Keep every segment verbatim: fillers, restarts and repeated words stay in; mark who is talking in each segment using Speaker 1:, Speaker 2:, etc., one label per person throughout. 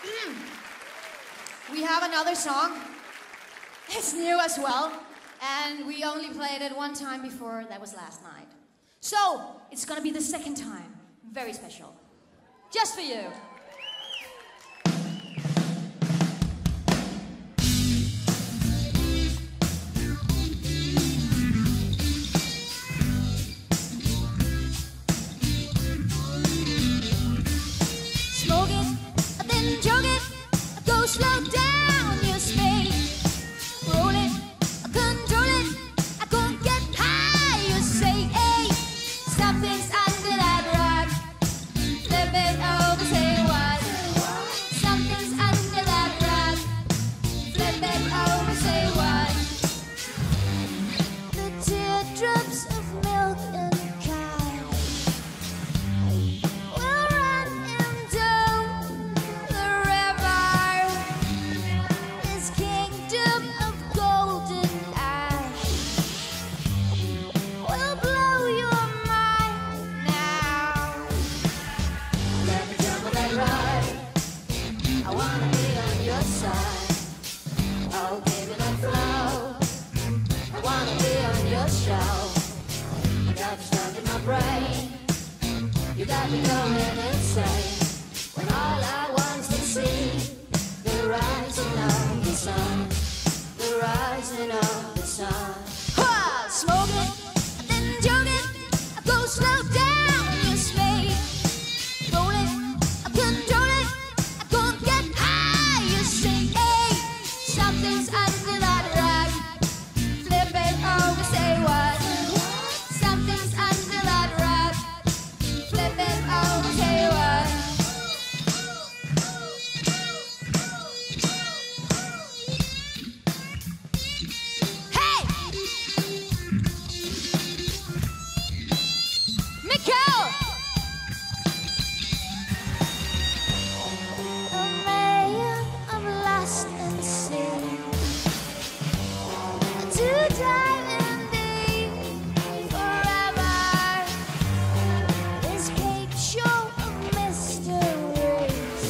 Speaker 1: We have another song. It's new as well, and we only played it one time before. That was last night. So, it's gonna be the second time. Very special. Just for you.
Speaker 2: Smoke it, then jog it, go slow down your speed. Roll it, control it, I can't get high. You say, hey, something's under that rug. Flip it over, say what? Something's under that rug. Flip it over, say what? The teardrops of milk and cow will run into the river. This kingdom of golden ash will blow your mind now. Let me jump on that ride. I wanna be on your side. I'll give you that flow. I wanna be on your show. I got you stuck in my brain. You got me going insane. When all I want's to see the rising of the sun, the rising of the sun. Ha! Smoke it, then jog it, go slow down your speed. Roll it, control it, I can't get high. You say, hey, something's under that rug. Flip it over, say what? Something's under that rug. Flip it over, say what? Hey! Mikkel! A man of lust and sin, to dive in deep forever. This cake show of mysteries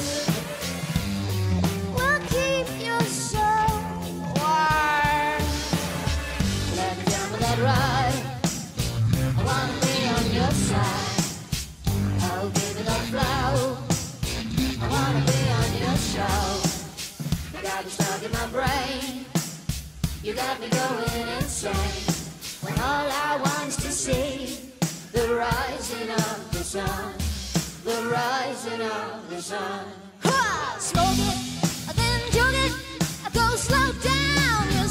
Speaker 2: will keep your soul warm. Let me jump on that ride. I wanna be on your side. I'll give it a flow. I wanna be on your show. You got me stuck in my brain. You got me going insane. When all I want's to see the rising of the sun, the rising of the sun. Ha! Smoke it, then jog it, go slow down your